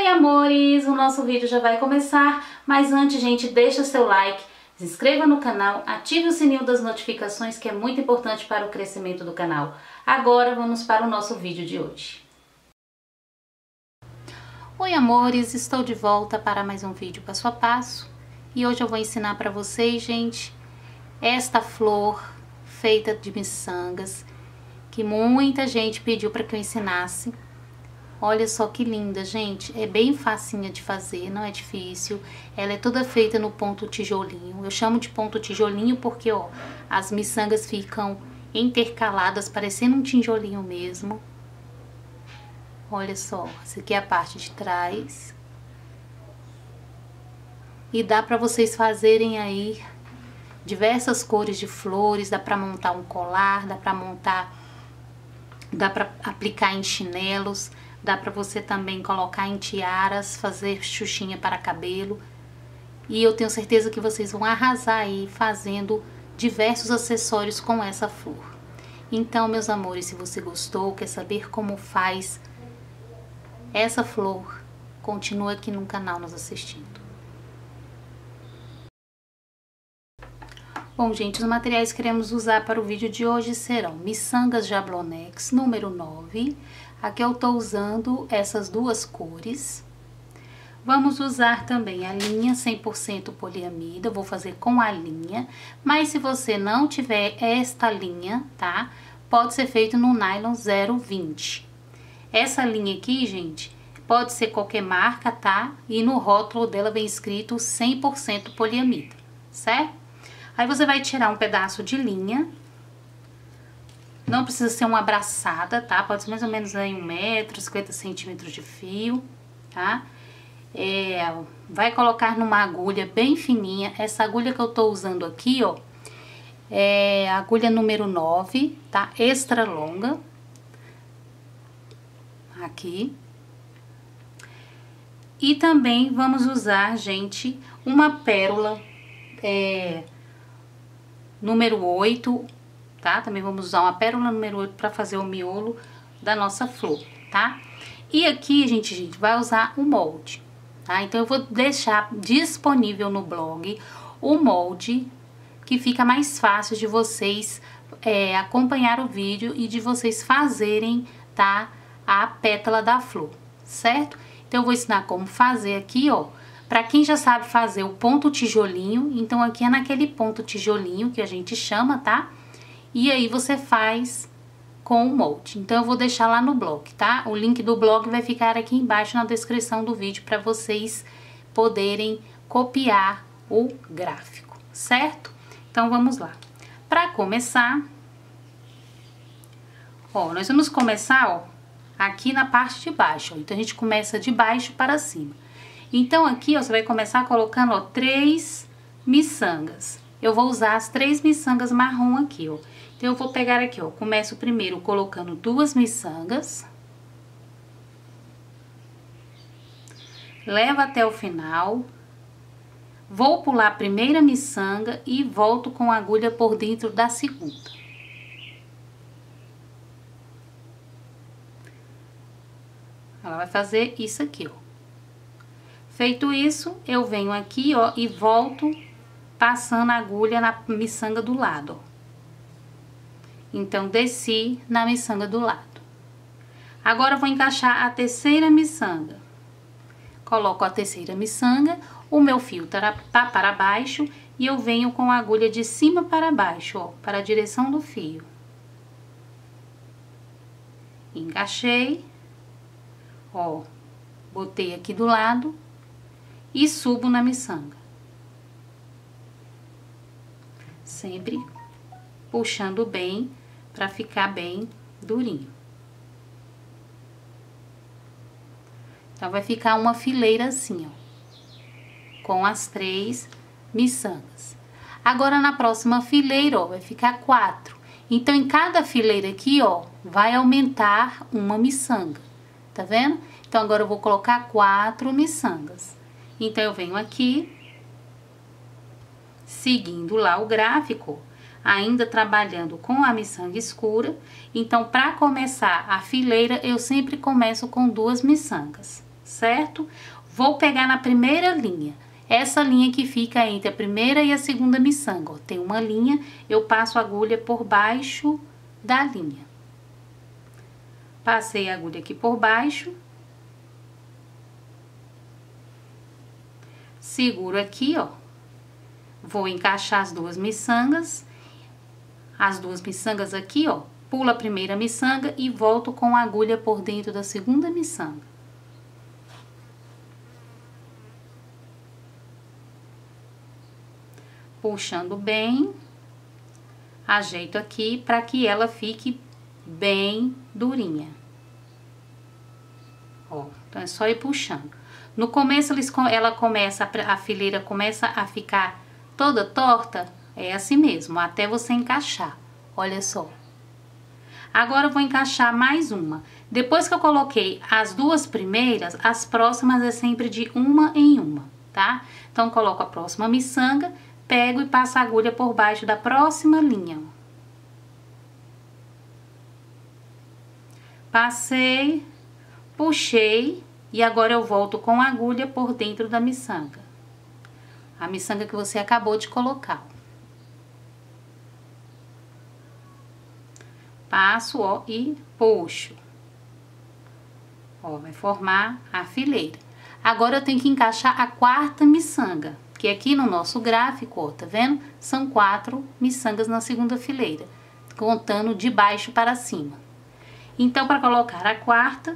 amores, o nosso vídeo já vai começar, mas antes, gente, deixa seu like, se inscreva no canal, ative o sininho das notificações, que é muito importante para o crescimento do canal. Agora vamos para o nosso vídeo de hoje. Oi amores, estou de volta para mais um vídeo passo a passo e hoje eu vou ensinar para vocês, gente, esta flor feita de miçangas que muita gente pediu para que eu ensinasse. Olha só que linda, gente, é bem facinha de fazer, não é difícil. Ela é toda feita no ponto tijolinho. Eu chamo de ponto tijolinho porque, ó, as miçangas ficam intercaladas, parecendo um tijolinho mesmo. Olha só, essa aqui é a parte de trás. E dá pra vocês fazerem aí diversas cores de flores, dá pra montar um colar, dá pra aplicar em chinelos. Dá pra você também colocar em tiaras, fazer xuxinha para cabelo. E eu tenho certeza que vocês vão arrasar aí fazendo diversos acessórios com essa flor. Então, meus amores, se você gostou, quer saber como faz essa flor, continua aqui no canal nos assistindo. Bom, gente, os materiais que iremos usar para o vídeo de hoje serão miçangas Jablonex número 9. Aqui eu tô usando essas duas cores. Vamos usar também a linha 100% poliamida, vou fazer com a linha. Mas se você não tiver esta linha, tá? Pode ser feito no nylon 020. Essa linha aqui, gente, pode ser qualquer marca, tá? E no rótulo dela vem escrito 100% poliamida, certo? Aí você vai tirar um pedaço de linha. Não precisa ser uma abraçada, tá? Pode ser mais ou menos aí 1 metro, 50 centímetros de fio, tá? Vai colocar numa agulha bem fininha. Essa agulha que eu tô usando aqui, ó, é a agulha número 9, tá? Extra longa. Aqui. E também vamos usar, gente, uma pérola, número 8, tá? Também vamos usar uma pérola número 8 para fazer o miolo da nossa flor, tá? E aqui, gente, vai usar o molde, tá? Então, eu vou deixar disponível no blog o molde, que fica mais fácil de vocês acompanhar o vídeo e de vocês fazerem, tá? A pétala da flor, certo? Então, eu vou ensinar como fazer aqui, ó. Pra quem já sabe fazer o ponto tijolinho, então aqui é naquele ponto tijolinho que a gente chama, tá? E aí você faz com o molde. Então eu vou deixar lá no blog, tá? O link do blog vai ficar aqui embaixo na descrição do vídeo para vocês poderem copiar o gráfico, certo? Então vamos lá. Para começar, ó, nós vamos começar, ó, aqui na parte de baixo, ó. Então a gente começa de baixo para cima. Então, aqui, ó, você vai começar colocando, ó, 3 miçangas. Eu vou usar as 3 miçangas marrom aqui, ó. Então, eu vou pegar aqui, ó, começo primeiro colocando 2 miçangas. Levo até o final. Vou pular a primeira miçanga e volto com a agulha por dentro da segunda. Ela vai fazer isso aqui, ó. Feito isso, eu venho aqui, ó, e volto passando a agulha na miçanga do lado, ó. Então, desci na miçanga do lado. Agora, eu vou encaixar a terceira miçanga. Coloco a terceira miçanga, o meu fio tá para baixo e eu venho com a agulha de cima para baixo, ó, para a direção do fio. Encaixei, ó, botei aqui do lado. E subo na miçanga. Sempre puxando bem para ficar bem durinho. Então, vai ficar uma fileira assim, ó, com as 3 miçangas. Agora, na próxima fileira, ó, vai ficar 4. Então, em cada fileira aqui, ó, vai aumentar uma miçanga, tá vendo? Então, agora eu vou colocar 4 miçangas. Então, eu venho aqui, seguindo lá o gráfico, ainda trabalhando com a miçanga escura. Então, para começar a fileira, eu sempre começo com 2 miçangas, certo? Vou pegar na primeira linha, essa linha que fica entre a primeira e a segunda miçanga, ó, tem uma linha, eu passo a agulha por baixo da linha. Passei a agulha aqui por baixo. Seguro aqui, ó. Vou encaixar as duas miçangas. As duas miçangas aqui, ó. Pulo a primeira miçanga e volto com a agulha por dentro da segunda miçanga. Puxando bem. Ajeito aqui para que ela fique bem durinha. Ó, então é só ir puxando. No começo a fileira começa a ficar toda torta, é assim mesmo, até você encaixar. Olha só. Agora eu vou encaixar mais uma. Depois que eu coloquei as duas primeiras, as próximas é sempre de uma em uma, tá? Então coloco a próxima miçanga, pego e passo a agulha por baixo da próxima linha. Passei, puxei e agora eu volto com a agulha por dentro da miçanga. A miçanga que você acabou de colocar. Passo, ó, e puxo. Ó, vai formar a fileira. Agora eu tenho que encaixar a quarta miçanga, que aqui no nosso gráfico, ó, tá vendo? São 4 miçangas na segunda fileira, contando de baixo para cima. Então, para colocar a quarta,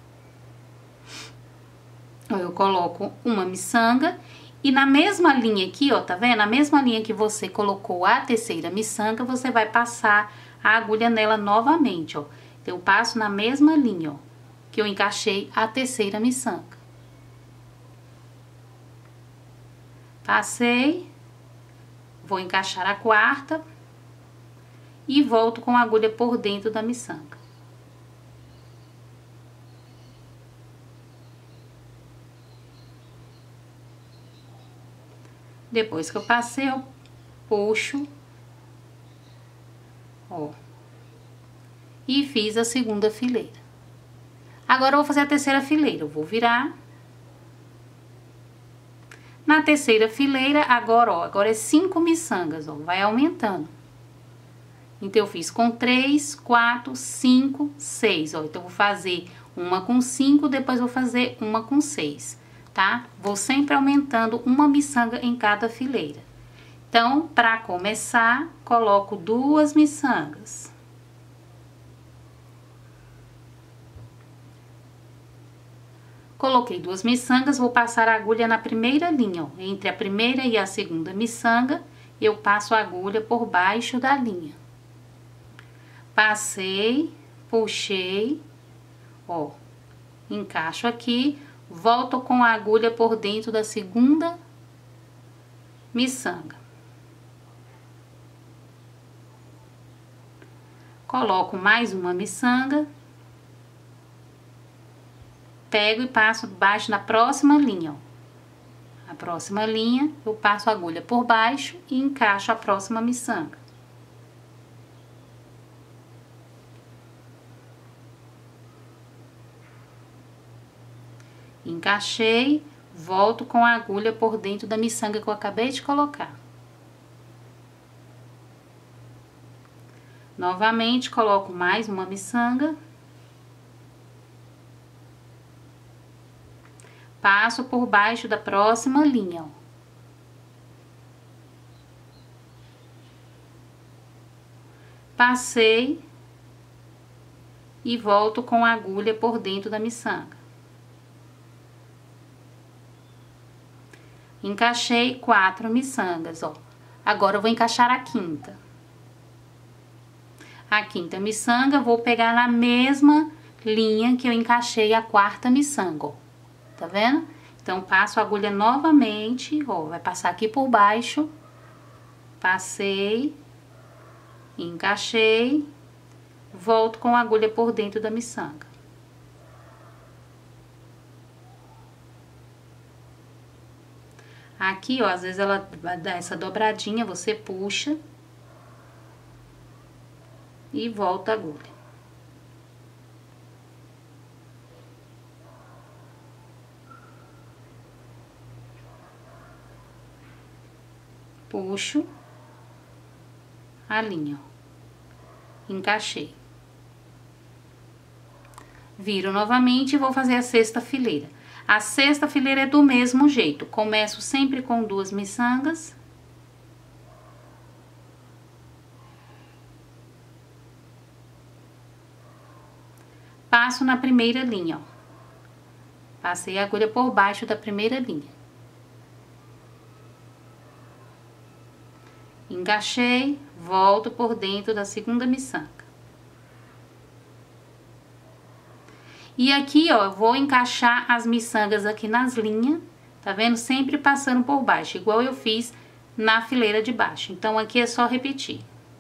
eu coloco uma miçanga e na mesma linha aqui, ó, tá vendo? Na mesma linha que você colocou a terceira miçanga, você vai passar a agulha nela novamente, ó. Eu passo na mesma linha, ó, que eu encaixei a terceira miçanga. Passei, vou encaixar a quarta e volto com a agulha por dentro da miçanga. Depois que eu passei, eu puxo, ó, e fiz a segunda fileira. Agora eu vou fazer a terceira fileira, eu vou virar. Na terceira fileira, agora, ó, agora é 5 miçangas, ó, vai aumentando. Então, eu fiz com 3, 4, 5, 6, ó, então, eu vou fazer uma com 5, depois vou fazer uma com 6, tá? Vou sempre aumentando uma miçanga em cada fileira. Então, para começar, coloco 2 miçangas. Coloquei 2 miçangas, vou passar a agulha na primeira linha, ó. Entre a primeira e a segunda miçanga, eu passo a agulha por baixo da linha. Passei, puxei, ó, encaixo aqui, volto com a agulha por dentro da segunda miçanga. Coloco mais uma miçanga. Pego e passo baixo na próxima linha, ó. A próxima linha, eu passo a agulha por baixo e encaixo a próxima miçanga. Encaixei, volto com a agulha por dentro da miçanga que eu acabei de colocar. Novamente, coloco mais uma miçanga. Passo por baixo da próxima linha, ó. Passei e volto com a agulha por dentro da miçanga. Encaixei 4 miçangas, ó. Agora eu vou encaixar a quinta. A quinta miçanga, vou pegar na mesma linha que eu encaixei a quarta miçanga, ó. Tá vendo? Então, passo a agulha novamente, ó, vai passar aqui por baixo. Passei, encaixei, volto com a agulha por dentro da miçanga. Aqui, ó, às vezes ela vai dar essa dobradinha, você puxa e volta a agulha. puxo a linha, ó. Encaixei. Viro novamente e vou fazer a sexta fileira. A sexta fileira é do mesmo jeito. Começo sempre com 2 miçangas. Passo na primeira linha, ó. Passei a agulha por baixo da primeira linha. Encaixei, volto por dentro da segunda miçanga. E aqui, ó, eu vou encaixar as miçangas aqui nas linhas, tá vendo? Sempre passando por baixo, igual eu fiz na fileira de baixo. Então, aqui é só repetir.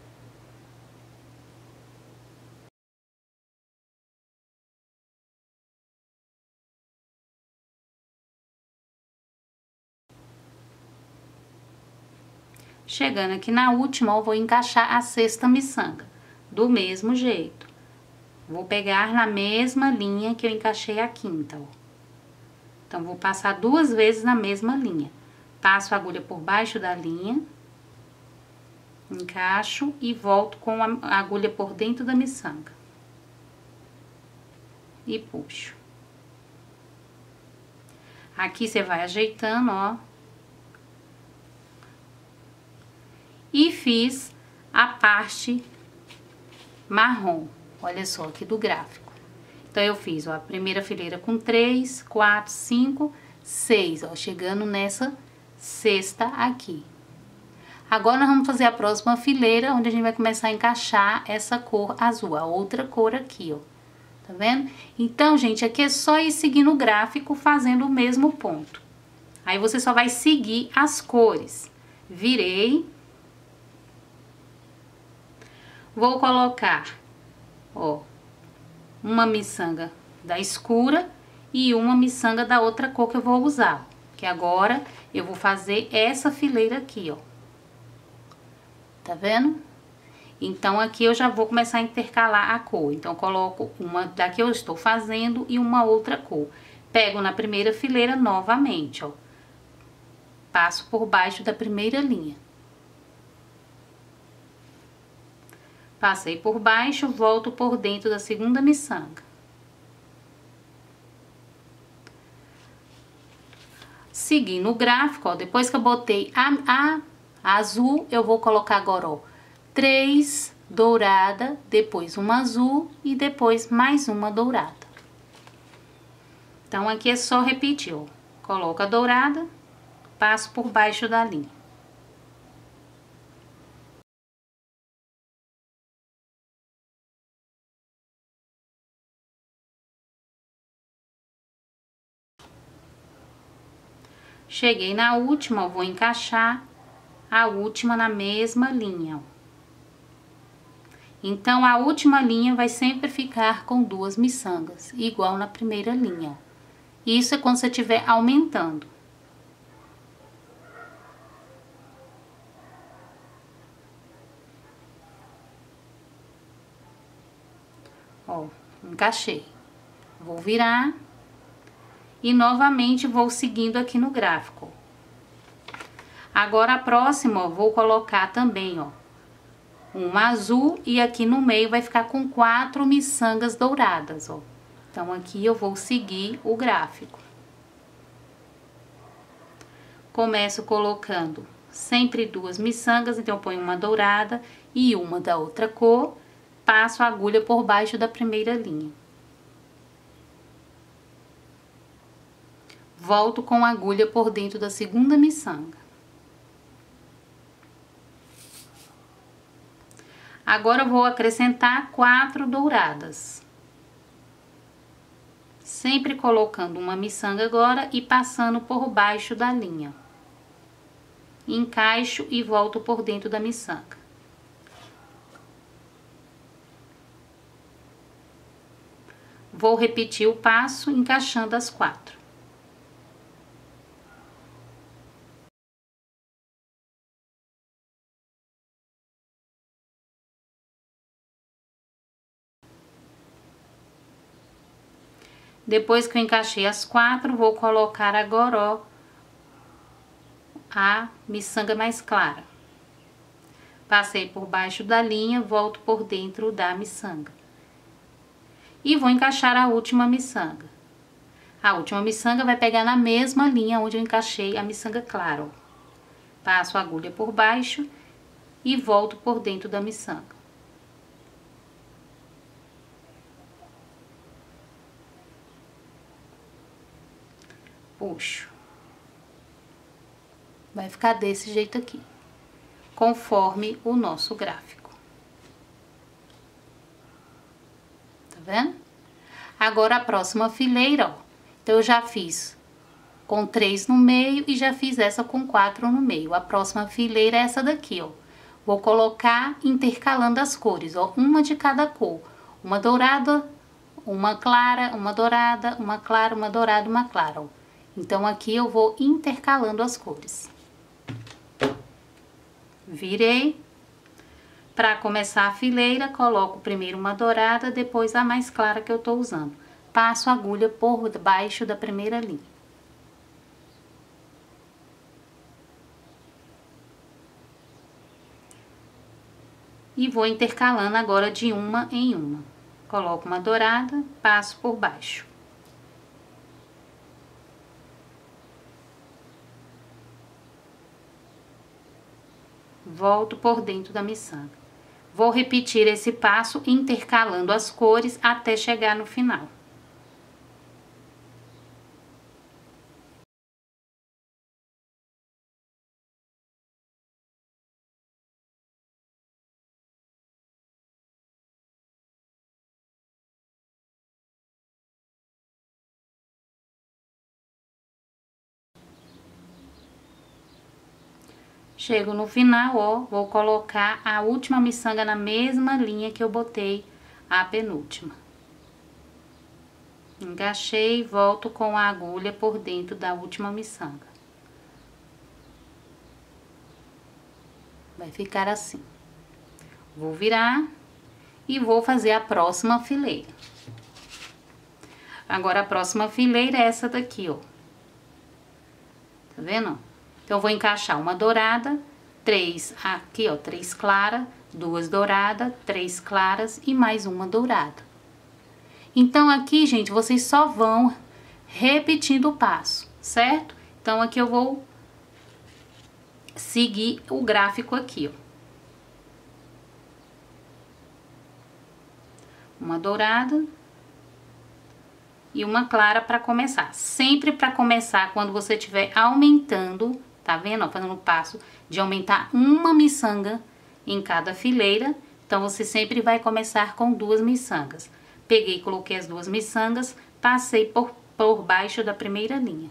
Chegando aqui na última, eu vou encaixar a sexta miçanga, do mesmo jeito. Vou pegar na mesma linha que eu encaixei a quinta, ó. Então, vou passar 2 vezes na mesma linha. Passo a agulha por baixo da linha, encaixo e volto com a agulha por dentro da miçanga. E puxo. Aqui você vai ajeitando, ó. E fiz a parte marrom, olha só, aqui do gráfico. Então, eu fiz, ó, a primeira fileira com 3, 4, 5, 6, ó, chegando nessa sexta aqui. Agora, nós vamos fazer a próxima fileira, onde a gente vai começar a encaixar essa cor azul, a outra cor aqui, ó. Tá vendo? Então, gente, aqui é só ir seguindo o gráfico, fazendo o mesmo ponto. Aí, você só vai seguir as cores. Virei. Vou colocar, ó, uma miçanga da escura e uma miçanga da outra cor que eu vou usar. Que agora eu vou fazer essa fileira aqui, ó. Tá vendo? Então, aqui eu já vou começar a intercalar a cor. Então, eu coloco uma da que eu estou fazendo e uma outra cor. Pego na primeira fileira novamente, ó. Passo por baixo da primeira linha. Passei por baixo, volto por dentro da segunda miçanga. Seguindo o gráfico, ó, depois que eu botei a azul, eu vou colocar agora, ó, 3 dourada, depois uma azul e depois mais uma dourada. Então, aqui é só repetir, ó. Coloco a dourada, passo por baixo da linha. Cheguei na última, eu vou encaixar a última na mesma linha, ó. Então, a última linha vai sempre ficar com 2 miçangas, igual na primeira linha, ó. Isso é quando você estiver aumentando. Ó, encaixei. Vou virar. E novamente vou seguindo aqui no gráfico. Agora, a próxima, ó, vou colocar também, ó, uma azul e aqui no meio vai ficar com 4 miçangas douradas, ó. Então, aqui eu vou seguir o gráfico. Começo colocando sempre 2 miçangas, então eu ponho uma dourada e uma da outra cor, passo a agulha por baixo da primeira linha. Volto com a agulha por dentro da segunda miçanga. Agora, eu vou acrescentar 4 douradas. Sempre colocando uma miçanga agora e passando por baixo da linha. Encaixo e volto por dentro da miçanga. Vou repetir o passo encaixando as 4. Depois que eu encaixei as 4, vou colocar agora, ó, a miçanga mais clara. Passei por baixo da linha, volto por dentro da miçanga. E vou encaixar a última miçanga. A última miçanga vai pegar na mesma linha onde eu encaixei a miçanga clara, ó. Passo a agulha por baixo e volto por dentro da miçanga. Puxo. Vai ficar desse jeito aqui, conforme o nosso gráfico. Tá vendo? Agora a próxima fileira, ó. Então eu já fiz com 3 no meio e já fiz essa com 4 no meio. A próxima fileira é essa daqui, ó. Vou colocar intercalando as cores, ó, uma de cada cor. Uma dourada, uma clara, uma dourada, uma clara, uma dourada, uma clara, ó. Então aqui eu vou intercalando as cores. Virei. Para começar a fileira, coloco primeiro uma dourada, depois a mais clara que eu tô usando. Passo a agulha por baixo da primeira linha. E vou intercalando agora de uma em uma. Coloco uma dourada, passo por baixo. Volto por dentro da miçanga. Vou repetir esse passo intercalando as cores até chegar no final. Chego no final, ó, vou colocar a última miçanga na mesma linha que eu botei a penúltima. Encaixei, volto com a agulha por dentro da última miçanga. Vai ficar assim. Vou virar e vou fazer a próxima fileira. Agora a próxima fileira é essa daqui, ó. Tá vendo? Então, eu vou encaixar uma dourada, 3 aqui, ó, 3 claras, 2 douradas, 3 claras e mais uma dourada. Então, aqui, gente, vocês só vão repetindo o passo, certo? Então, aqui eu vou seguir o gráfico aqui, ó. Uma dourada e uma clara para começar. Sempre para começar, quando você estiver aumentando, tá vendo? Ó, fazendo o passo de aumentar uma miçanga em cada fileira. Então, você sempre vai começar com 2 miçangas. Peguei, coloquei as 2 miçangas, passei por baixo da primeira linha.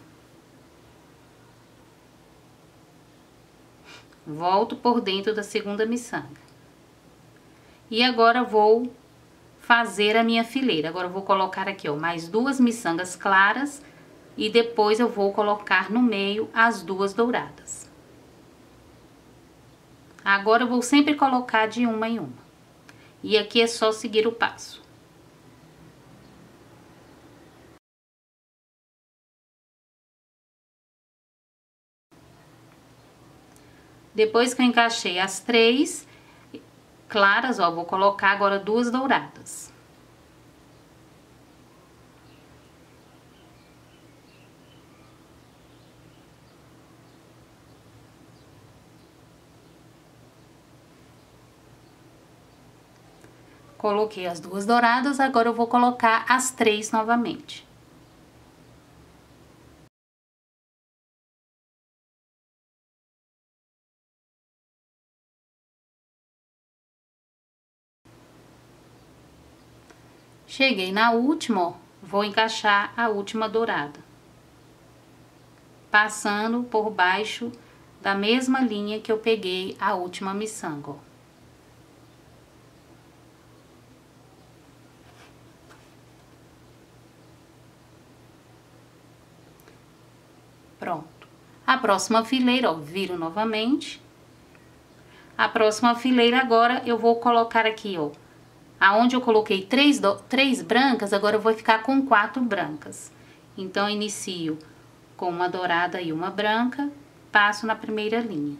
Volto por dentro da segunda miçanga. E agora vou fazer a minha fileira. Agora eu vou colocar aqui, ó, mais 2 miçangas claras e depois eu vou colocar no meio as 2 douradas. Agora eu vou sempre colocar de uma em uma. E aqui é só seguir o passo. Depois que eu encaixei as 3 claras, ó, vou colocar agora 2 douradas. Coloquei as 2 douradas, agora eu vou colocar as 3 novamente. Cheguei na última, ó, vou encaixar a última dourada. Passando por baixo da mesma linha que eu peguei a última miçanga, ó. Pronto. A próxima fileira, ó, viro novamente. A próxima fileira agora eu vou colocar aqui, ó, aonde eu coloquei 3 brancas, agora eu vou ficar com 4 brancas. Então, inicio com uma dourada e uma branca, passo na primeira linha.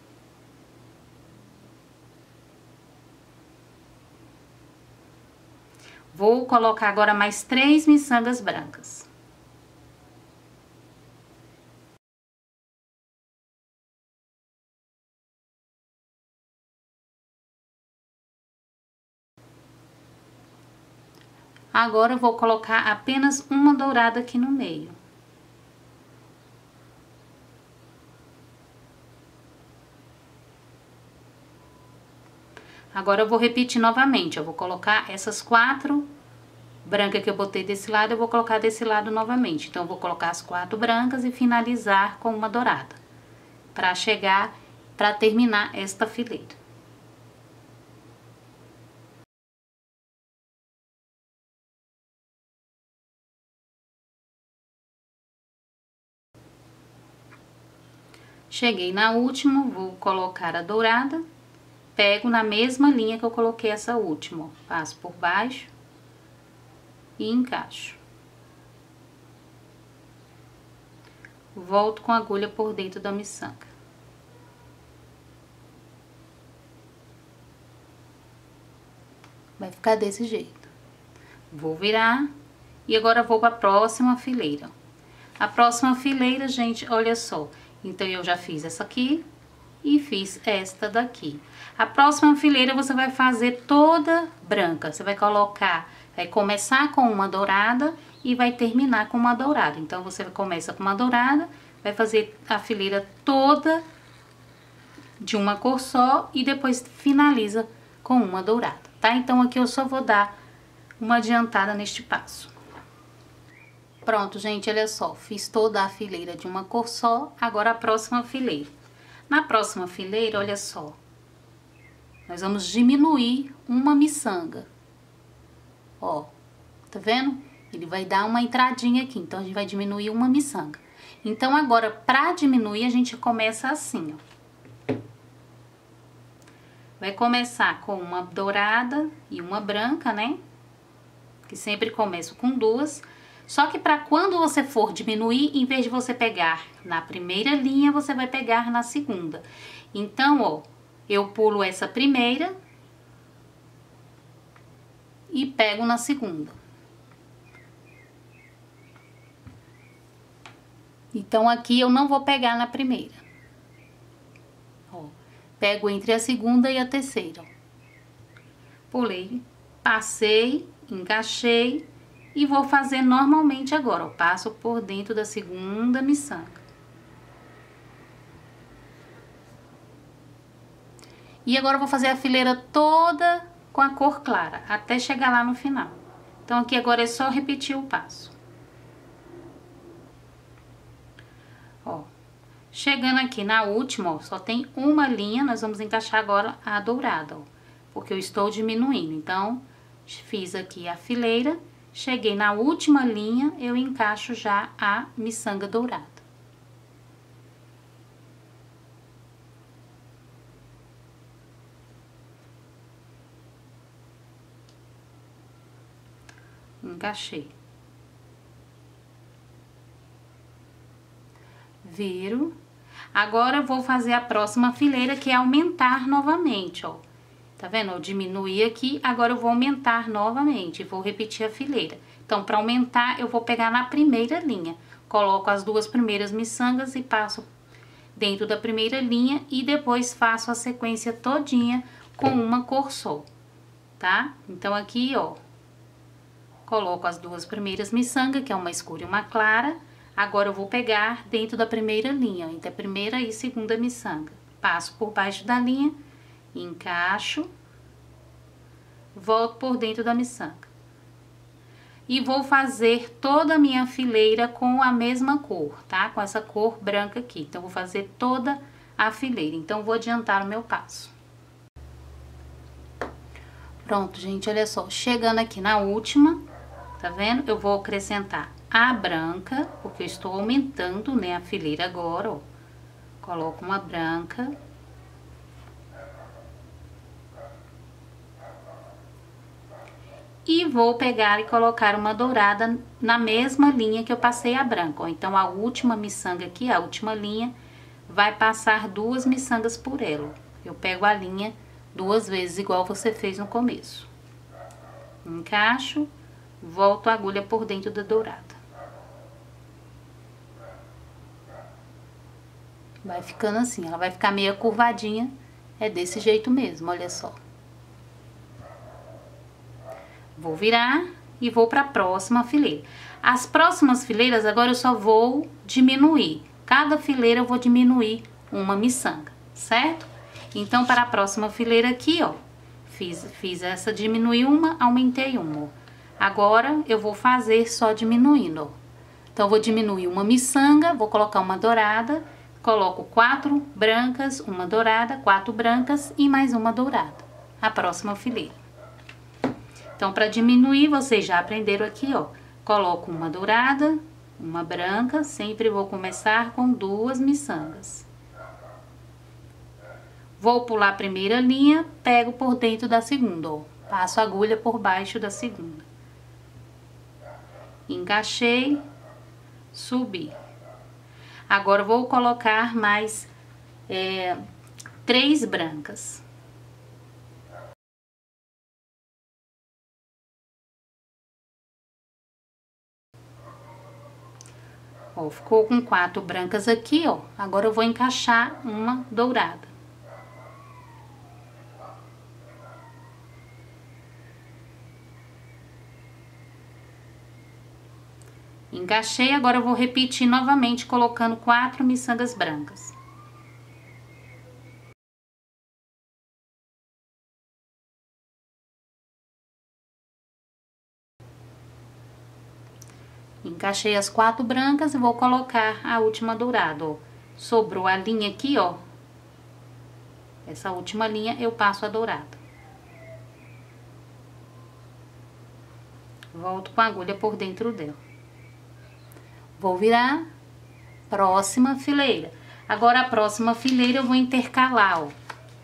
Vou colocar agora mais 3 miçangas brancas. Agora eu vou colocar apenas uma dourada aqui no meio. Agora eu vou repetir novamente, eu vou colocar essas 4 brancas que eu botei desse lado, eu vou colocar desse lado novamente. Então, eu vou colocar as 4 brancas e finalizar com uma dourada, para terminar esta fileira. Cheguei na última, vou colocar a dourada. Pego na mesma linha que eu coloquei essa última, ó. Passo por baixo e encaixo. Volto com a agulha por dentro da miçanga. Vai ficar desse jeito. Vou virar e agora vou para a próxima fileira. A próxima fileira, gente, olha só. Então, eu já fiz essa aqui e fiz esta daqui. A próxima fileira você vai fazer toda branca. Você vai colocar, vai começar com uma dourada e vai terminar com uma dourada. Então, você começa com uma dourada, vai fazer a fileira toda de uma cor só e depois finaliza com uma dourada, tá? Então, aqui eu só vou dar uma adiantada neste passo. Pronto, gente, olha só, fiz toda a fileira de uma cor só, agora a próxima fileira. Na próxima fileira, olha só, nós vamos diminuir uma miçanga. Ó, tá vendo? Ele vai dar uma entradinha aqui, então a gente vai diminuir uma miçanga. Então, agora, pra diminuir, a gente começa assim, ó. Vai começar com uma dourada e uma branca, né? Que sempre começo com 2. Só que para quando você for diminuir, em vez de você pegar na primeira linha, você vai pegar na segunda. Então, ó, eu pulo essa primeira e pego na segunda. Então, aqui eu não vou pegar na primeira. Ó, pego entre a segunda e a terceira, ó. Pulei, passei, encaixei. E vou fazer normalmente agora, ó, passo por dentro da segunda miçanga. E agora eu vou fazer a fileira toda com a cor clara, até chegar lá no final. Então, aqui agora é só repetir o passo. Ó, chegando aqui na última, ó, só tem uma linha, nós vamos encaixar agora a dourada, ó, porque eu estou diminuindo. Então, fiz aqui a fileira. Cheguei na última linha, eu encaixo já a miçanga dourada. Encaixei. Viro. Agora, eu vou fazer a próxima fileira, que é aumentar novamente, ó. Tá vendo? Eu diminuí aqui, agora eu vou aumentar novamente, vou repetir a fileira. Então, para aumentar, eu vou pegar na primeira linha. Coloco as 2 primeiras miçangas e passo dentro da primeira linha e depois faço a sequência todinha com uma cor só, tá? Então, aqui, ó, coloco as 2 primeiras miçangas, que é uma escura e uma clara. Agora, eu vou pegar dentro da primeira linha, entre a primeira e segunda miçanga. Passo por baixo da linha, encaixo, volto por dentro da miçanga. E vou fazer toda a minha fileira com a mesma cor, tá? Com essa cor branca aqui. Então, vou fazer toda a fileira. Então, vou adiantar o meu passo. Pronto, gente, olha só. Chegando aqui na última, tá vendo? Eu vou acrescentar a branca, porque eu estou aumentando, né, a fileira agora, ó. Coloco uma branca. E vou pegar e colocar uma dourada na mesma linha que eu passei a branca, ó. Então, a última miçanga aqui, a última linha, vai passar 2 miçangas por ela. Eu pego a linha 2 vezes, igual você fez no começo. Encaixo, volto a agulha por dentro da dourada. Vai ficando assim, ela vai ficar meio curvadinha, é desse jeito mesmo, olha só. Vou virar e vou para a próxima fileira. As próximas fileiras agora eu só vou diminuir. Cada fileira eu vou diminuir uma miçanga, certo? Então, para a próxima fileira aqui, ó, fiz essa, diminuir uma, aumentei uma, ó. Agora, eu vou fazer só diminuindo, ó. Então, eu vou diminuir uma miçanga, vou colocar uma dourada, coloco 4 brancas, uma dourada, 4 brancas e mais uma dourada. A próxima fileira. Então, para diminuir, vocês já aprenderam aqui, ó. Coloco uma dourada, uma branca, sempre vou começar com 2 miçangas. Vou pular a primeira linha, pego por dentro da segunda, ó. Passo a agulha por baixo da segunda. Encaixei, subi. Agora, vou colocar mais 3 brancas. Ó, ficou com 4 brancas aqui, ó. Agora eu vou encaixar uma dourada. Encaixei, agora eu vou repetir novamente, colocando 4 miçangas brancas. Encaixei as 4 brancas e vou colocar a última dourada, ó. Sobrou a linha aqui, ó. Essa última linha eu passo a dourada. Volto com a agulha por dentro dela. Vou virar. Próxima fileira. Agora, a próxima fileira eu vou intercalar, ó.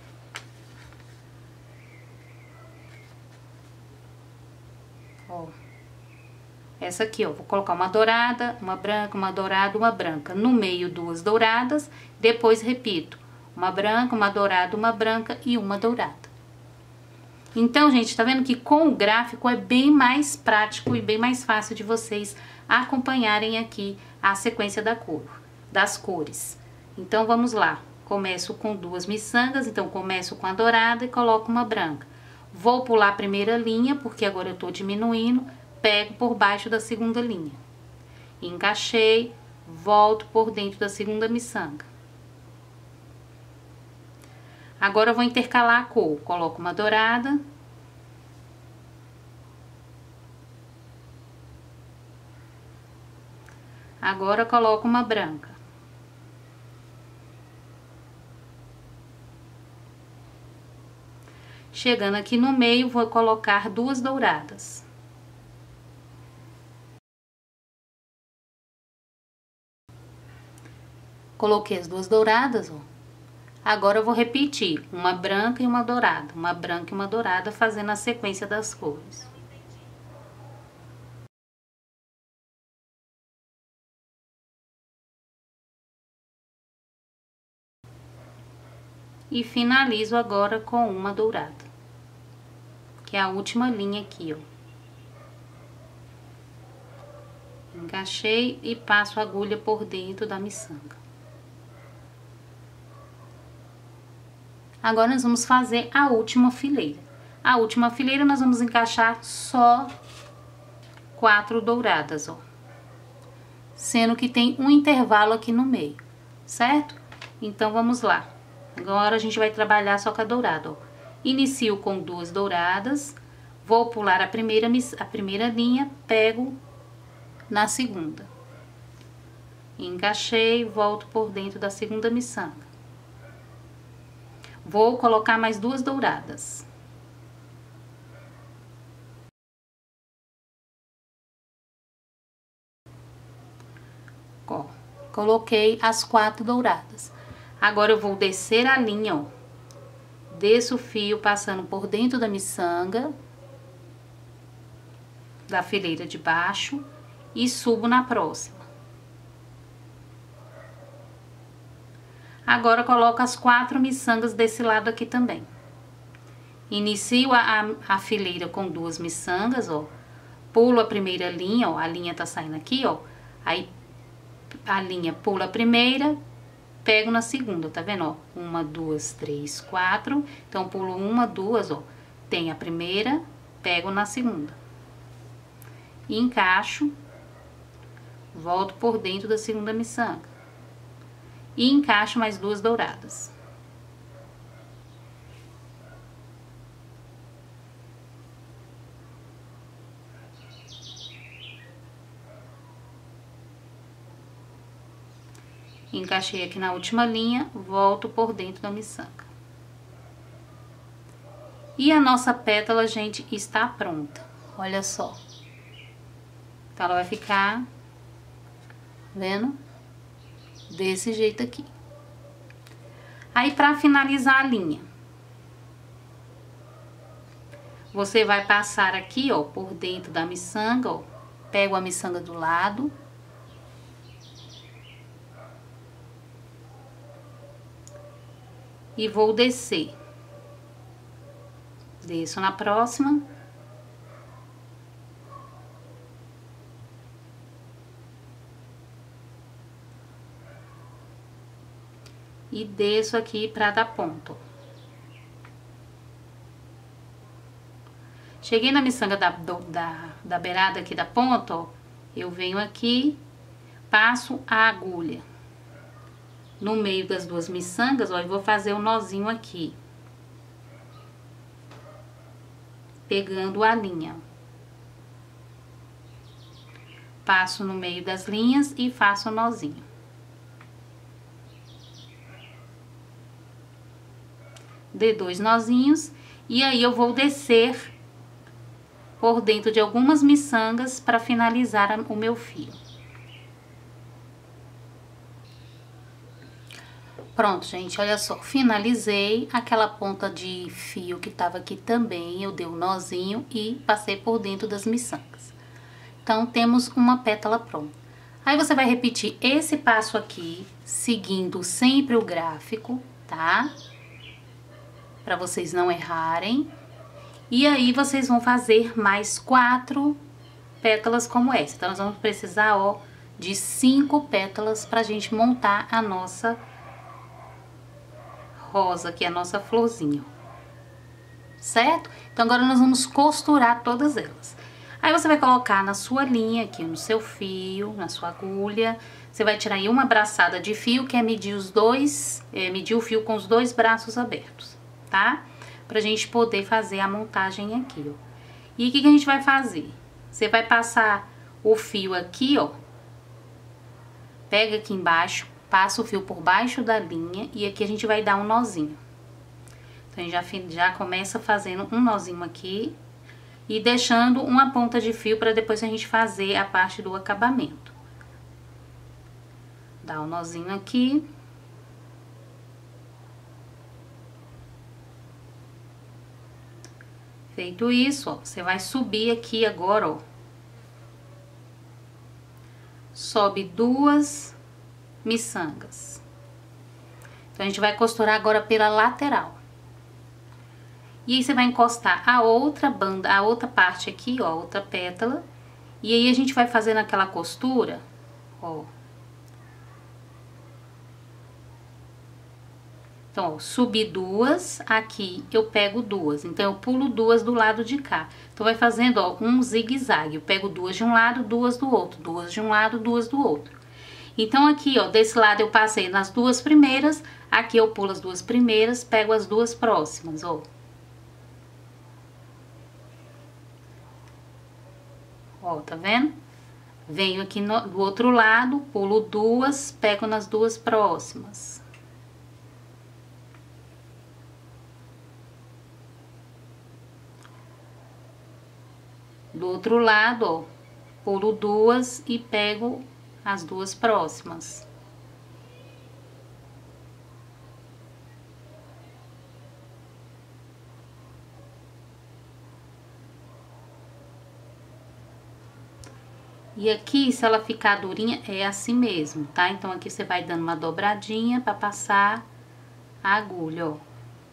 Ó. Essa aqui, ó, vou colocar uma dourada, uma branca, uma dourada, uma branca. No meio, 2 douradas, depois repito. Uma branca, uma dourada, uma branca e uma dourada. Então, gente, tá vendo que com o gráfico é bem mais prático e bem mais fácil de vocês acompanharem aqui a sequência das cores. Então, vamos lá. Começo com 2 miçangas, então começo com a dourada e coloco uma branca. Vou pular a primeira linha, porque agora eu tô diminuindo. Pego por baixo da segunda linha. Encaixei, volto por dentro da segunda miçanga. Agora eu vou intercalar a cor. Coloco uma dourada. Agora coloco uma branca. Chegando aqui no meio, vou colocar 2 douradas. Coloquei as 2 douradas, ó. Agora eu vou repetir uma branca e uma dourada, uma branca e uma dourada, fazendo a sequência das cores. E finalizo agora com uma dourada, que é a última linha aqui, ó. Encaixei e passo a agulha por dentro da miçanga. Agora, nós vamos fazer a última fileira. A última fileira, nós vamos encaixar só 4 douradas, ó. Sendo que tem um intervalo aqui no meio, certo? Então, vamos lá. Agora, a gente vai trabalhar só com a dourada, ó. Inicio com 2 douradas, vou pular a primeira linha, pego na segunda. Encaixei, volto por dentro da segunda miçanga. Vou colocar mais 2 douradas. Ó, coloquei as 4 douradas. Agora, eu vou descer a linha, ó. Desço o fio passando por dentro da miçanga, da fileira de baixo, e subo na próxima. Agora, coloco as 4 miçangas desse lado aqui também. Inicio a fileira com 2 miçangas, ó. Pulo a primeira linha, ó. A linha tá saindo aqui, ó. Aí, a linha pula a primeira, pego na segunda, tá vendo, ó? 1, 2, 3, 4. Então, pulo 1, 2, ó. Tem a primeira, pego na segunda. E encaixo, volto por dentro da segunda miçanga. E encaixo mais 2 douradas. Encaixei aqui na última linha, volto por dentro da miçanga. E a nossa pétala, gente, está pronta. Olha só. Então, ela vai ficar, vendo? Desse jeito aqui. Aí, pra finalizar a linha, você vai passar aqui, ó, por dentro da miçanga, ó. Pego a miçanga do lado. E vou descer. Desço na próxima. E desço aqui pra dar ponto. Cheguei na miçanga da beirada aqui da ponta, ó. Eu venho aqui, passo a agulha no meio das 2 miçangas, ó, e vou fazer um nozinho aqui, pegando a linha. Passo no meio das linhas e faço um nozinho. Dê 2 nozinhos e aí eu vou descer por dentro de algumas miçangas para finalizar o meu fio. Pronto, gente, olha só, finalizei aquela ponta de fio que tava aqui também, eu dei um nozinho e passei por dentro das miçangas. Então, temos uma pétala pronta. Aí, você vai repetir esse passo aqui, seguindo sempre o gráfico, tá? Pra vocês não errarem. E aí, vocês vão fazer mais 4 pétalas como essa. Então, nós vamos precisar, ó, de 5 pétalas pra gente montar a nossa rosa, que é a nossa florzinha, certo? Então, agora nós vamos costurar todas elas. Aí, você vai colocar na sua linha aqui, no seu fio, na sua agulha. Você vai tirar aí uma braçada de fio, que é medir medir o fio com os 2 braços abertos, tá? Pra gente poder fazer a montagem aqui, ó. E o que a gente vai fazer? Você vai passar o fio aqui, ó. Pega aqui embaixo, passa o fio por baixo da linha e aqui a gente vai dar um nozinho. Então, a gente já começa fazendo um nozinho aqui e deixando uma ponta de fio para depois a gente fazer a parte do acabamento. Dá um nozinho aqui. Feito isso, ó, você vai subir aqui agora, ó. Sobe 2 miçangas. Então, a gente vai costurar agora pela lateral. E aí, você vai encostar a outra banda, a outra parte aqui, ó, a outra pétala. E aí, a gente vai fazendo aquela costura, ó. Então, ó, subi 2, aqui eu pego 2. Então, eu pulo 2 do lado de cá. Então, vai fazendo, ó, um zigue-zague. Eu pego 2 de um lado, 2 do outro. 2 de um lado, 2 do outro. Então, aqui, ó, desse lado eu passei nas 2 primeiras, aqui eu pulo as 2 primeiras, pego as 2 próximas, ó. Ó, tá vendo? Venho aqui do outro lado, pulo 2, pego nas 2 próximas. Do outro lado, ó, pulo 2 e pego as 2 próximas. E aqui, se ela ficar durinha, é assim mesmo, tá? Então, aqui você vai dando uma dobradinha pra passar a agulha, ó.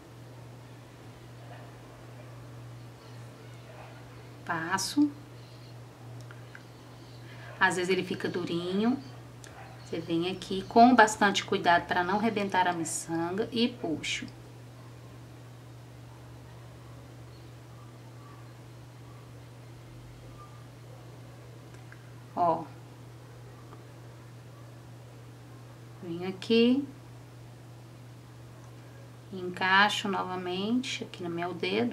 Passo. Às vezes ele fica durinho. Você vem aqui com bastante cuidado para não arrebentar a miçanga e puxo. Ó. Venho aqui. Encaixo novamente aqui no meu dedo.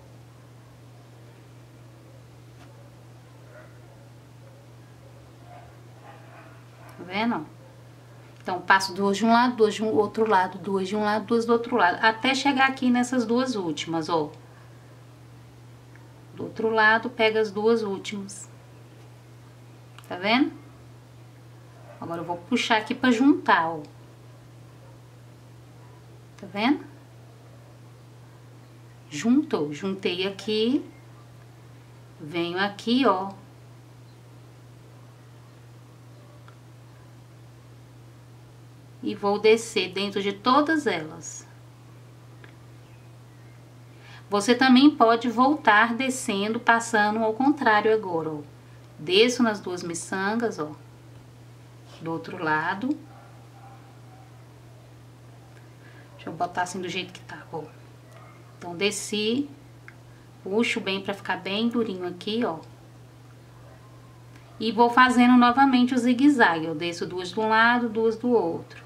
Tá vendo? Então, passo duas de um lado, duas de um outro lado, duas de um lado, duas do outro lado. Até chegar aqui nessas duas últimas, ó. Do outro lado, pega as duas últimas. Tá vendo? Agora eu vou puxar aqui pra juntar, ó. Tá vendo? Juntou. Juntei aqui. Venho aqui, ó. E vou descer dentro de todas elas. Você também pode voltar descendo, passando ao contrário agora, ó. Desço nas duas miçangas, ó. Do outro lado. Deixa eu botar assim do jeito que tá, ó. Então, desci. Puxo bem pra ficar bem durinho aqui, ó. E vou fazendo novamente o zigue-zague. Eu desço duas de um lado, duas do outro.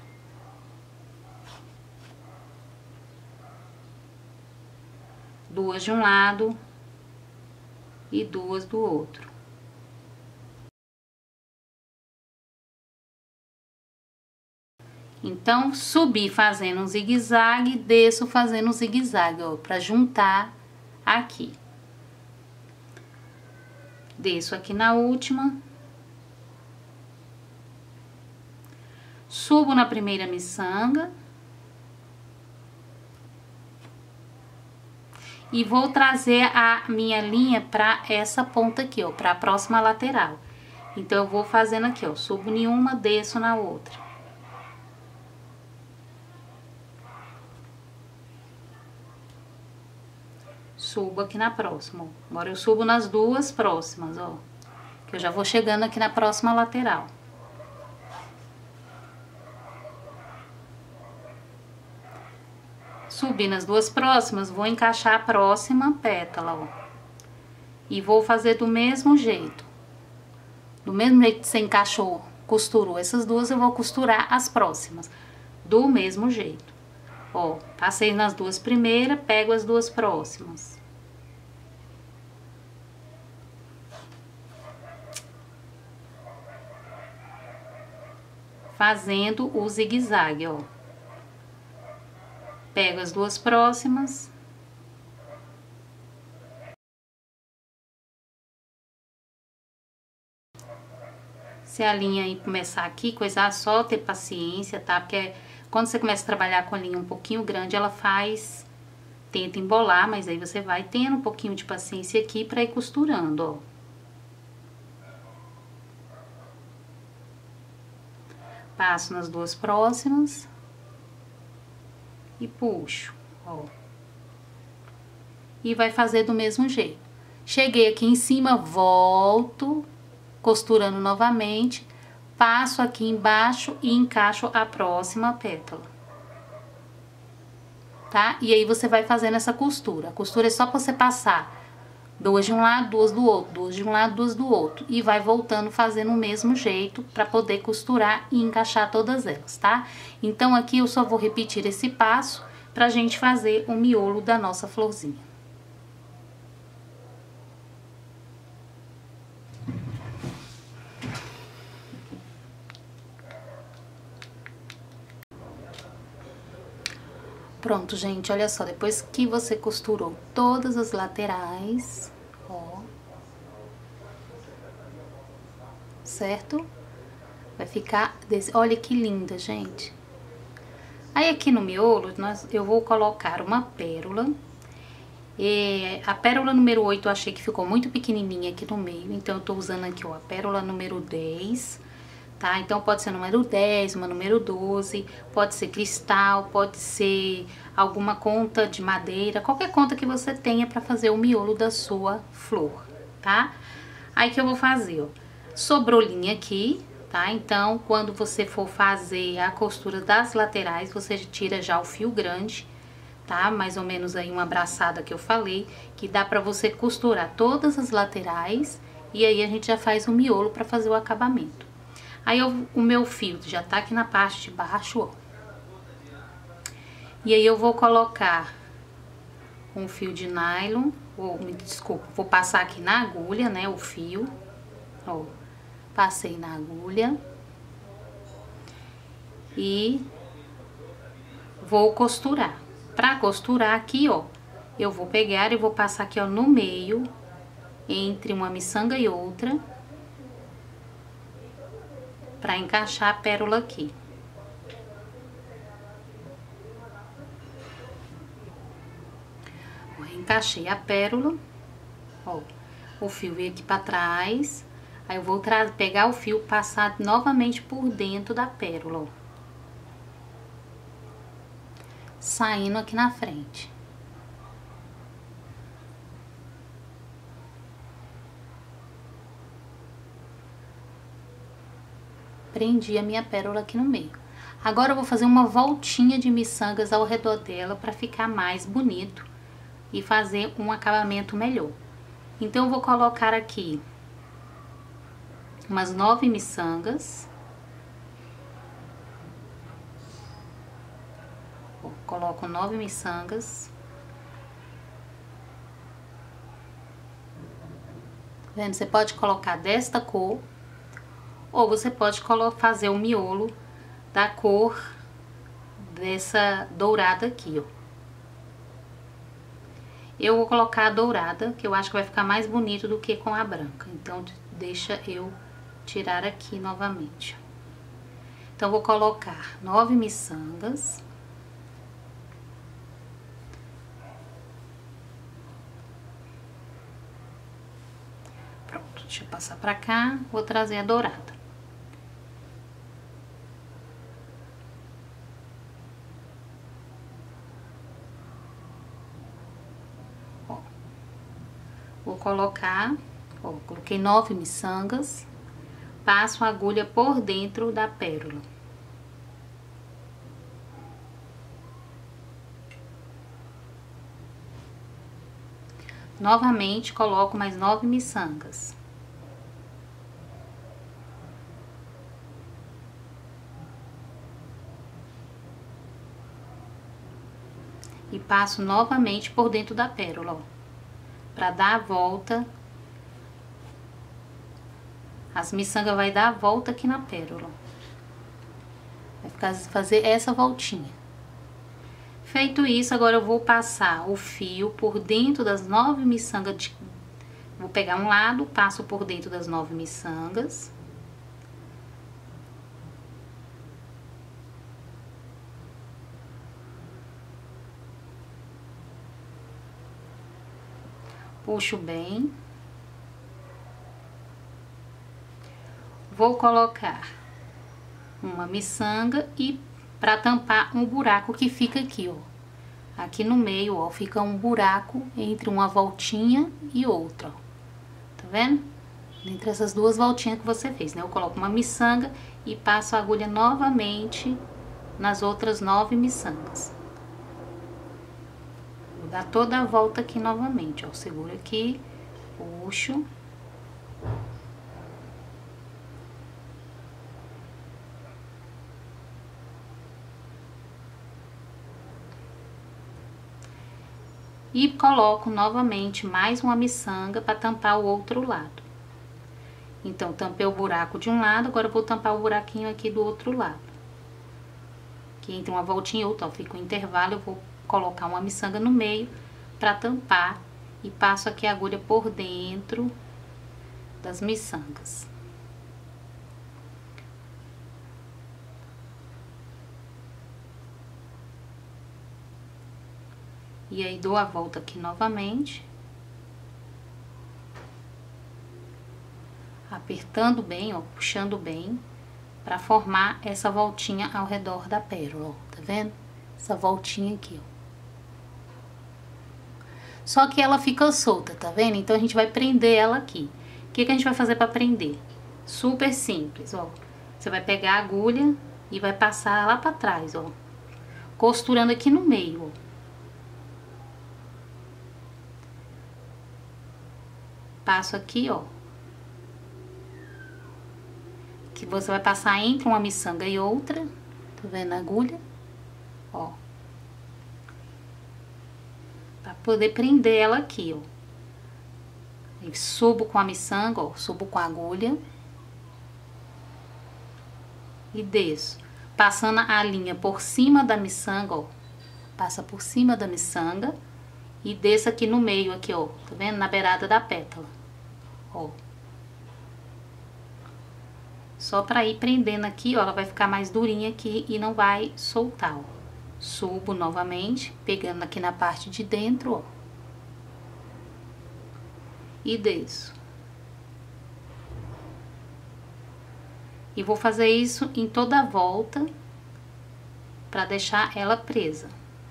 Duas de um lado e duas do outro. Então, subi fazendo um zigue-zague, desço fazendo um zigue-zague, ó, pra juntar aqui. Desço aqui na última. Subo na primeira miçanga. E vou trazer a minha linha pra essa ponta aqui, ó, pra próxima lateral. Então, eu vou fazendo aqui, ó, subo em uma, desço na outra. Subo aqui na próxima, ó. Agora eu subo nas duas próximas, ó. Que eu já vou chegando aqui na próxima lateral. Subi nas duas próximas, vou encaixar a próxima pétala, ó. E vou fazer do mesmo jeito. Do mesmo jeito que você encaixou, costurou essas duas, eu vou costurar as próximas. Do mesmo jeito. Ó, passei nas duas primeiras, pego as duas próximas. Fazendo o zigue-zague, ó. Pego as duas próximas. Se a linha aí começar aqui, coisar, só ter paciência, tá? Porque quando você começa a trabalhar com a linha um pouquinho grande, ela tenta embolar, mas aí você vai tendo um pouquinho de paciência aqui pra ir costurando, ó. Passo nas duas próximas. E puxo, ó. E vai fazer do mesmo jeito. Cheguei aqui em cima, volto, costurando novamente, passo aqui embaixo e encaixo a próxima pétala. Tá? E aí você vai fazendo essa costura. A costura é só pra você passar duas de um lado, duas do outro, duas de um lado, duas do outro. E vai voltando fazendo o mesmo jeito pra poder costurar e encaixar todas elas, tá? Então aqui eu só vou repetir esse passo pra gente fazer o miolo da nossa florzinha. Pronto, gente, olha só, depois que você costurou todas as laterais, ó, certo? Vai ficar desse, olha que linda, gente. Aí aqui no miolo, eu vou colocar uma pérola A pérola número 8 eu achei que ficou muito pequenininha aqui no meio, então eu tô usando aqui, ó, a pérola número 10, tá? Então pode ser número 10, uma número 12, pode ser cristal, pode ser alguma conta de madeira, qualquer conta que você tenha pra fazer o miolo da sua flor, tá? Aí que eu vou fazer, ó, sobrou linha aqui, tá? Então quando você for fazer a costura das laterais, você tira já o fio grande, tá? Mais ou menos aí uma braçada que eu falei, que dá pra você costurar todas as laterais e aí a gente já faz o miolo pra fazer o acabamento. Aí o meu fio já tá aqui na parte de baixo, ó. E aí eu vou colocar um fio de nylon, desculpa, vou passar aqui na agulha, né, o fio, ó. Passei na agulha e vou costurar. Pra costurar aqui, ó, eu vou pegar e vou passar aqui, ó, no meio, entre uma miçanga e outra, pra encaixar a pérola aqui. Encaixei a pérola, ó, o fio veio aqui pra trás, aí eu vou pegar o fio, passar novamente por dentro da pérola, ó, saindo aqui na frente. Prendi a minha pérola aqui no meio. Agora eu vou fazer uma voltinha de miçangas ao redor dela para ficar mais bonito e fazer um acabamento melhor. Então eu vou colocar aqui umas 9 miçangas. Coloco 9 miçangas. Tá vendo? Você pode colocar desta cor, ou você pode fazer o miolo da cor dessa dourada aqui, ó. Eu vou colocar a dourada, que eu acho que vai ficar mais bonito do que com a branca. Então, deixa eu tirar aqui novamente. Então, vou colocar 9 miçangas. Pronto, deixa eu passar pra cá, vou trazer a dourada. Vou colocar, ó, coloquei 9 miçangas, passo a agulha por dentro da pérola. Novamente, coloco mais 9 miçangas. E passo novamente por dentro da pérola, ó. Pra dar a volta, as miçangas vai dar a volta aqui na pérola. Vai fazer essa voltinha. Feito isso, agora eu vou passar o fio por dentro das 9 miçangas. Vou pegar um lado, passo por dentro das 9 miçangas. Puxo bem. Vou colocar uma miçanga e para tampar um buraco que fica aqui, ó. Aqui no meio, ó, fica um buraco entre uma voltinha e outra, ó. Tá vendo? Entre essas duas voltinhas que você fez, né? Eu coloco uma miçanga e passo a agulha novamente nas outras 9 miçangas. Vou dar toda a volta aqui novamente, ó. Seguro aqui, puxo. E coloco novamente mais uma miçanga para tampar o outro lado. Então, tampei o buraco de um lado, agora eu vou tampar o buraquinho aqui do outro lado. Que entre uma voltinha e outra, ó, fica um intervalo, eu vou colocar uma miçanga no meio para tampar e passo aqui a agulha por dentro das miçangas. E aí dou a volta aqui novamente. Apertando bem, ó, puxando bem, pra formar essa voltinha ao redor da pérola, ó, tá vendo? Essa voltinha aqui, ó. Só que ela fica solta, tá vendo? Então a gente vai prender ela aqui. O que que a gente vai fazer pra prender? Super simples, ó. Você vai pegar a agulha e vai passar lá pra trás, ó. Costurando aqui no meio, ó. Passo aqui, ó. Que você vai passar entre uma miçanga e outra. Tá vendo a agulha? Ó. Pra poder prender ela aqui, ó. Aí subo com a miçanga, ó. Subo com a agulha. E desço. Passando a linha por cima da miçanga, ó. Passa por cima da miçanga. E desço aqui no meio, aqui, ó. Tá vendo? Na beirada da pétala. Ó. Só pra ir prendendo aqui, ó. Ela vai ficar mais durinha aqui e não vai soltar, ó. Subo novamente, pegando aqui na parte de dentro, ó. E desço. E vou fazer isso em toda a volta, pra deixar ela presa.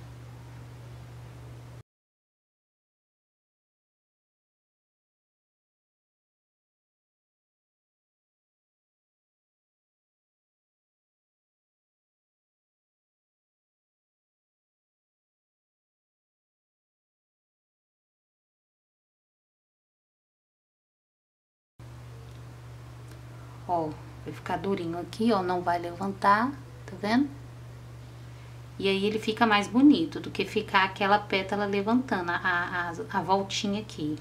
Ó, vai ficar durinho aqui, ó, não vai levantar, tá vendo? E aí ele fica mais bonito do que ficar aquela pétala levantando, a voltinha aqui.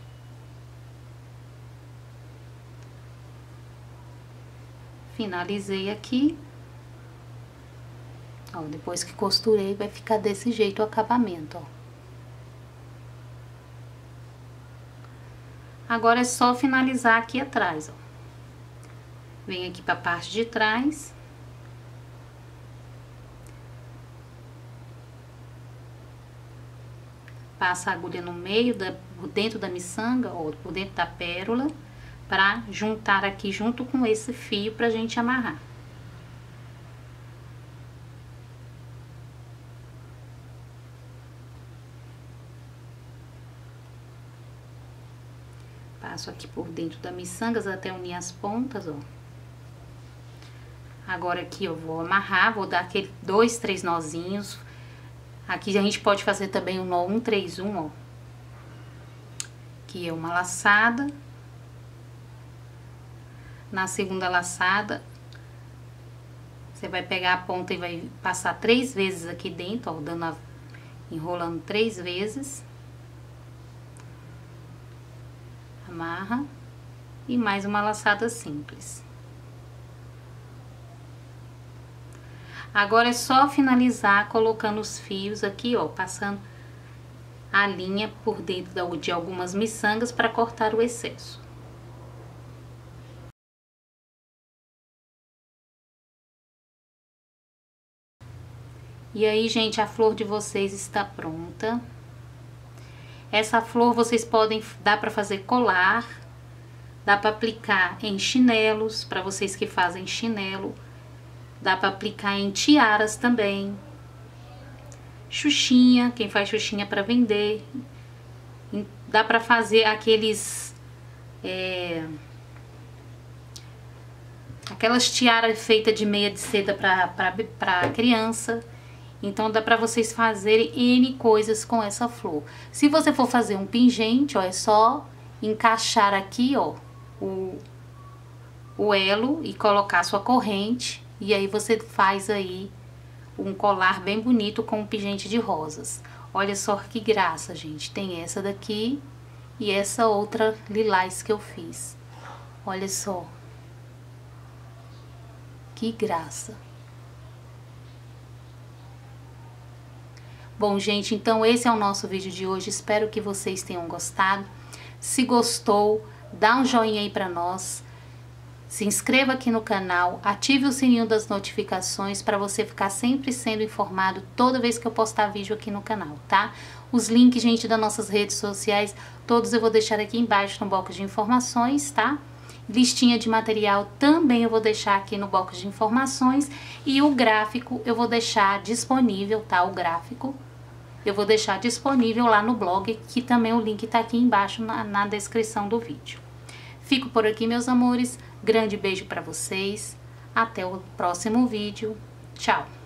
Finalizei aqui. Ó, depois que costurei, vai ficar desse jeito o acabamento, ó. Agora é só finalizar aqui atrás, ó. Vem aqui pra parte de trás. Passa a agulha no meio, por dentro da miçanga, ou por dentro da pérola, pra juntar aqui junto com esse fio pra gente amarrar. Passo aqui por dentro da miçanga até unir as pontas, ó. Agora aqui eu vou amarrar, vou dar aquele 2, 3 nozinhos. Aqui a gente pode fazer também o nó 131, ó. Que é uma laçada. Na segunda laçada, você vai pegar a ponta e vai passar 3 vezes aqui dentro, ó, enrolando 3 vezes. Amarra. E mais uma laçada simples. Agora é só finalizar colocando os fios aqui, ó, passando a linha por dentro de algumas miçangas para cortar o excesso. E aí, gente, a flor de vocês está pronta. Essa flor vocês podem, dá para fazer colar, dá para aplicar em chinelos, para vocês que fazem chinelo. Dá pra aplicar em tiaras também. Xuxinha, quem faz xuxinha pra vender. Dá pra fazer aqueles... aquelas tiaras feitas de meia de seda pra criança. Então dá pra vocês fazerem N coisas com essa flor. Se você for fazer um pingente, ó, é só encaixar aqui, ó, o elo e colocar sua corrente. E aí você faz aí um colar bem bonito com um pingente de rosas. Olha só que graça, gente. Tem essa daqui e essa outra lilás que eu fiz. Olha só. Que graça. Bom, gente, então esse é o nosso vídeo de hoje. Espero que vocês tenham gostado. Se gostou, dá um joinha aí pra nós. Se inscreva aqui no canal, ative o sininho das notificações para você ficar sempre sendo informado toda vez que eu postar vídeo aqui no canal, tá? Os links, gente, das nossas redes sociais, todos eu vou deixar aqui embaixo no box de informações, tá? Listinha de material também eu vou deixar aqui no box de informações. E o gráfico eu vou deixar disponível, tá? O gráfico eu vou deixar disponível lá no blog, que também o link tá aqui embaixo na descrição do vídeo. Fico por aqui, meus amores. Grande beijo pra vocês. Até o próximo vídeo. Tchau!